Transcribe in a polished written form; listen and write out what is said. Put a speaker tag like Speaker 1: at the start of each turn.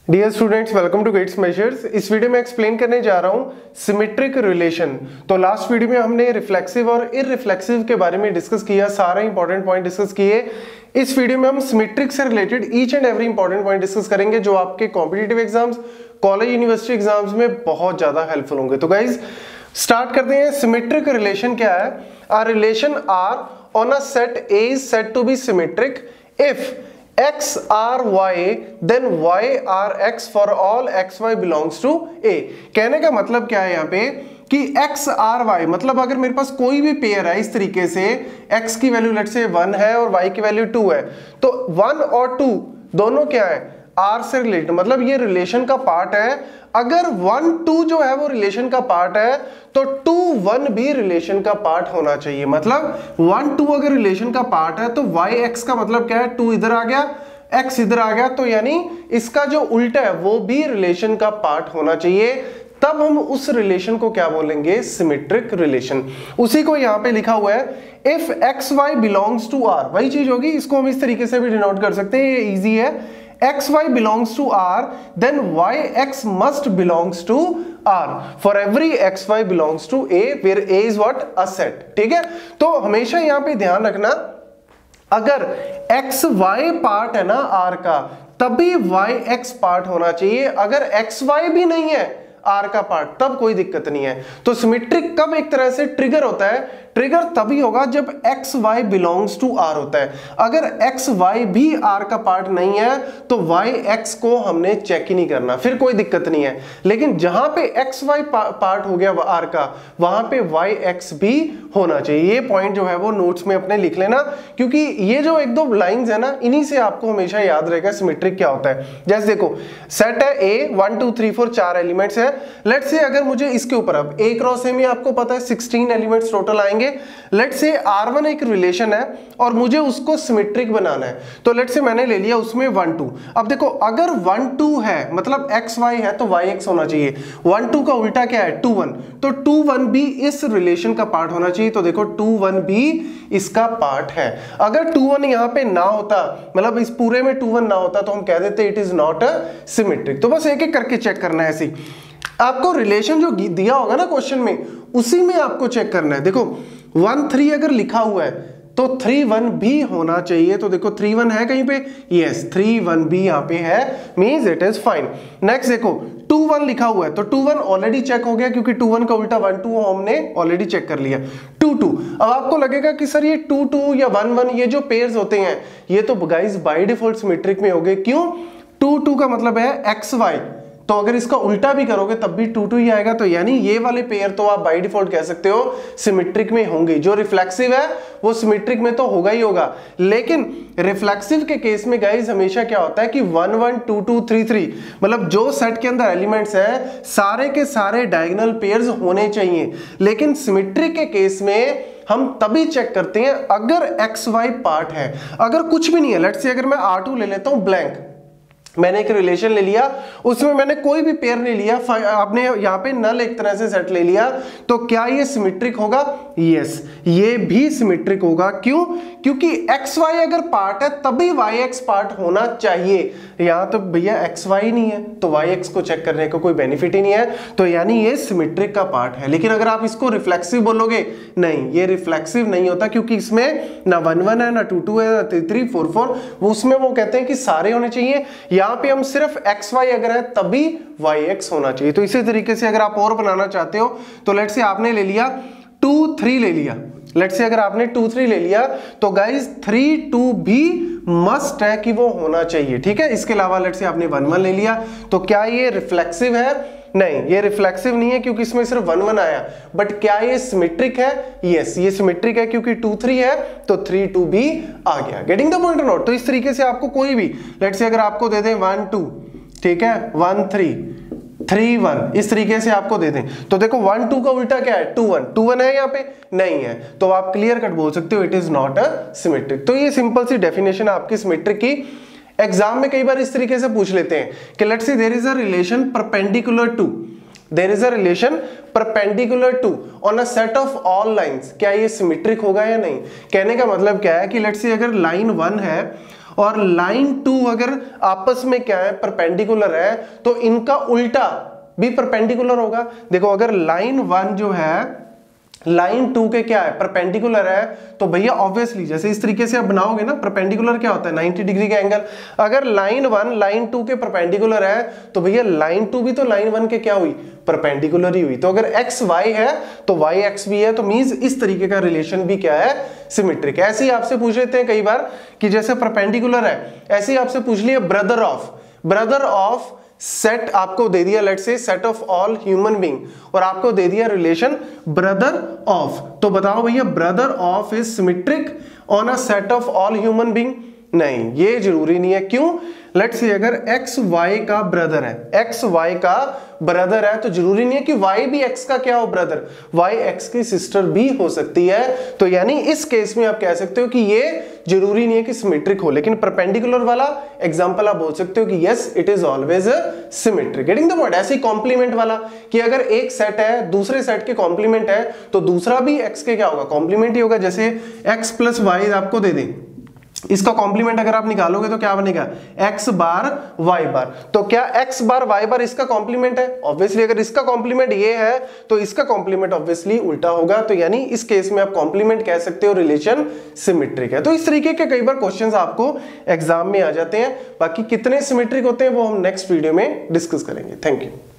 Speaker 1: Dear students, welcome to Gate Smashers. इस video में explain करने जा रहा हूं सिमेट्रिक रिलेशन। तो लास्ट वीडियो में हमने रिफ्लेक्सिव और इररिफ्लेक्सिव के बारे में डिस्कस किया, सारे इंपॉर्टेंट पॉइंट डिस्कस किए। इस वीडियो में हम सिमेट्रिक से related each and every important point discuss करेंगे जो आपके competitive exams, college university exams में बहुत ज्यादा हेल्पफुल होंगे। तो गाइज स्टार्ट करते हैं। सिमेट्रिक रिलेशन क्या है? A relation R on a set A is said to be symmetric if x r y then y r x for all x y belongs to a। कहने का मतलब क्या है यहाँ पे कि x r y मतलब अगर मेरे पास कोई भी पेयर है इस तरीके से, x की वैल्यू लेट्स से 1 है और y की वैल्यू 2 है, तो 1 और 2 दोनों क्या है? r से रिलेटेड, मतलब ये रिलेशन का पार्ट है। अगर 1 2 जो है वो रिलेशन का पार्ट है तो 2 1 भी रिलेशन का पार्ट होना चाहिए। मतलब 1 2 अगर रिलेशन का पार्ट है तो y x का मतलब क्या है? 2 इधर आ गया, x इधर आ गया, तो यानी इसका जो उल्टा है वो भी रिलेशन का पार्ट होना चाहिए। तब हम उस रिलेशन को क्या बोलेंगे? Symmetric relation. उसी को यहां पे लिखा हुआ है if x y belongs to R, वही चीज होगी। इसको हम इस तरीके से भी डिनोट कर सकते हैं, ये इजी है। X y belongs to R then y x must belongs to R for every x y belongs to A where A is what? A set. ठीक है, तो हमेशा यहां पे ध्यान रखना, अगर एक्स वाई पार्ट है ना आर का, तभी वाई एक्स पार्ट होना चाहिए। अगर एक्स वाई भी नहीं है आर का पार्ट, तब कोई दिक्कत नहीं है। तो सिमेट्रिक कब एक तरह से ट्रिगर होता है? ट्रिगर तभी होगा जब x y belongs to R होता है। अगर एक्स वाई भी आर का पार्ट नहीं है तो वाई एक्स को हमने चेक ही नहीं करना, फिर कोई दिक्कत नहीं है। लेकिन जहां पे एक्स वाई पार्ट हो गया आर का, वहां पे वाई एक्स भी होना चाहिए। ये पॉइंट जो है वो नोट्स में अपने लिख लेना, क्योंकि ये जो एक दो लाइंस है ना, इन्हीं से आपको हमेशा याद रहेगा सिमेट्रिक क्या होता है। जैसे देखो, सेट है ए, 1 2 3 4 4 एलिमेंट्स है। लेट्स से अगर मुझे इसके ऊपर, अब ए क्रॉस ए में आपको पता है 16 एलिमेंट्स टोटल आएंगे। लेट्स से R1 एक रिलेशन है और मुझे उसको सिमेट्रिक बनाना है, तो लेट्स से मैंने ले लिया उसमें 1 2। अब देखो, अगर 1 2 है मतलब एक्स वाई है तो वाई एक्स होना चाहिए। 1 2 का उल्टा क्या है? 2 1, तो 2 1 भी इस रिलेशन का पार्ट होना चाहिए। तो देखो 2 1 भी इसका पार्ट है। अगर 2 1 यहां पे ना होता, मतलब इस पूरे में 2 1 ना होता, तो हम कह देते it is not a symmetric. तो बस एक एक करके चेक करना है। ऐसे आपको रिलेशन जो दिया होगा ना क्वेश्चन में, उसी में आपको चेक करना है। देखो 1 3 अगर लिखा हुआ है तो 3 1 भी होना चाहिए। तो देखो 3 1 है कहीं पे? यस, 3 1 भी यहाँ पे है, means it is fine. Next देखो 2 1 लिखा हुआ है तो 2 1 ऑलरेडी चेक हो गया, क्योंकि 2 1 का उल्टा 1 2 हमने ऑलरेडी चेक कर लिया। 2 2, अब आपको लगेगा कि सर ये 2 2 या 1 1 ये जो पेयर्स होते हैं ये तो गाइस बाय डिफॉल्ट सिमेट्रिक में हो गए। क्यों? 2 2 का मतलब है एक्स वाई, तो अगर इसका उल्टा भी करोगे तब भी 2 2 ही आएगा। तो यानी ये वाले पेयर तो आप बाय डिफॉल्ट कह सकते हो सिमेट्रिक में होंगे। जो रिफ्लेक्सिव है वो सिमेट्रिक में तो होगा ही होगा। लेकिन रिफ्लेक्सिव के केस में गाइस हमेशा क्या होता है कि 1 1 2 2 3 3, मतलब जो सेट के अंदर एलिमेंट्स है सारे के सारे डायगोनल पेयर्स होने चाहिए। लेकिन सिमेट्रिक के केस में हम तभी चेक करते हैं अगर एक्स वाई पार्ट है। अगर कुछ भी नहीं है, लेट्स से अगर मैं R2 ले लेता हूं ब्लैंक, मैंने एक रिलेशन ले लिया, उसमें मैंने कोई भी पेयर नहीं लिया, आपने यहाँ पे नल एक तरह से सेट ले लिया, तो क्या ये सिमेट्रिक होगा? यस, ये भी सिमेट्रिक होगा। क्यों? क्योंकि एक्स वाई अगर पार्ट है तभी वाई एक्स पार्ट होना चाहिए। यहाँ तो भैया एक्स वाई नहीं है तो वाई एक्स को चेक करने का कोई बेनिफिट ही नहीं है, तो यानी ये सिमेट्रिक का पार्ट है। लेकिन अगर आप इसको रिफ्लेक्सिव बोलोगे, नहीं ये रिफ्लेक्सिव नहीं होता, क्योंकि इसमें ना 1 1 है, ना 2 2 है, ना 3 3 4 4, वो उसमें वो कहते हैं कि सारे होने चाहिए। यहाँ पे हम सिर्फ एक्स वाई अगर है तभी वाई एक्स होना चाहिए। तो इसी तरीके से अगर आप और बनाना चाहते हो तो लेट्स से आपने ले लिया 2 3 ले लिया, लेट्स से अगर आपने 2 3 ले लिया तो गाइस 3 2 भी मस्ट है कि वो होना चाहिए। ठीक है, इसके अलावा लेट्स से आपने 1 1 ले लिया, तो क्या ये रिफ्लेक्सिव है? नहीं, ये रिफ्लेक्सिव नहीं है क्योंकि इसमें सिर्फ 1 1 आया। बट क्या ये सिमेट्रिक है? यस, ये सिमेट्रिक है क्योंकि 2 3 है तो 3 2 भी आ गया। Getting the point or not? तो इस तरीके से आपको कोई भी, लेट्स से अगर आपको दे दें 1 2, ठीक है, 1 3 3 1, इस तरीके से आपको दे दें, तो देखो 1 2 का उल्टा क्या है? 2 1, 2 1 है यहाँ पे? नहीं है, तो आप क्लियर कट बोल सकते हो it is not a symmetric. तो ये सिंपल सी डेफिनेशन है आपकी सिमेट्रिक की। एग्जाम में कई बार इस तरीके से पूछ लेते हैं कि let's say there is a relation perpendicular to, there is a relation perpendicular to on a set of all lines, क्या ये सिमेट्रिक होगा या नहीं? कहने का मतलब क्या है कि लेट्स से अगर लाइन 1 है और लाइन 2 अगर आपस में क्या है, परपेंडिकुलर है, तो इनका उल्टा भी परपेंडिकुलर होगा। देखो अगर लाइन 1 जो है लाइन 2 के क्या है, परपेंडिकुलर है, तो भैया ऑब्वियसली जैसे इस तरीके से आप बनाओगे ना, परपेंडिकुलर क्या होता है 90 डिग्री का एंगल। अगर लाइन 1 लाइन 2 के परपेंडिकुलर है तो भैया लाइन 2 भी तो लाइन 1 के क्या हुई, परपेंडिकुलर ही हुई। तो अगर एक्स वाई है तो वाई एक्स भी है, तो मींस इस तरीके का रिलेशन भी क्या है, सिमेट्रिक है। ऐसे ही आपसे पूछ लेते हैं कई बार कि जैसे परपेंडिकुलर है, ऐसे ही आपसे पूछ लिया ब्रदर ऑफ सेट आपको दे दिया, let's say set of all human being, और आपको दे दिया रिलेशन ब्रदर ऑफ, तो बताओ भैया brother of is symmetric on a set of all human being? नहीं, ये जरूरी नहीं है। क्यों? लेट्स से अगर एक्स वाई का ब्रदर है, एक्स वाई का ब्रदर है, तो जरूरी नहीं है कि वाई भी एक्स का क्या हो, ब्रदर, वाई एक्स की सिस्टर भी हो सकती है। तो यानी इस केस में आप कह सकते हो कि ये जरूरी नहीं है कि सिमेट्रिक हो, लेकिन परपेंडिकुलर वाला एग्जांपल आप बोल सकते हो कि yes it is always symmetric. Getting the point? ऐसे ही कॉम्प्लीमेंट वाला कि अगर एक सेट है दूसरे सेट के कॉम्प्लीमेंट है तो दूसरा भी एक्स के क्या होगा, कॉम्प्लीमेंट ही होगा। जैसे एक्स प्लस वाई आपको दे दें, इसका कॉम्प्लीमेंट अगर आप निकालोगे तो क्या बनेगा, एक्स बार वाई बार। तो क्या एक्स बार वाई बार इसका कॉम्प्लीमेंट है? ऑब्वियसली अगर इसका कॉम्प्लीमेंट ये है तो इसका कॉम्प्लीमेंट ऑब्वियसली उल्टा होगा। तो यानी इस केस में आप कॉम्प्लीमेंट कह सकते हो रिलेशन सिमेट्रिक है। तो इस तरीके के कई बार क्वेश्चंस आपको एग्जाम में आ जाते हैं। बाकी कितने सिमेट्रिक होते हैं वो हम नेक्स्ट वीडियो में डिस्कस करेंगे। Thank you.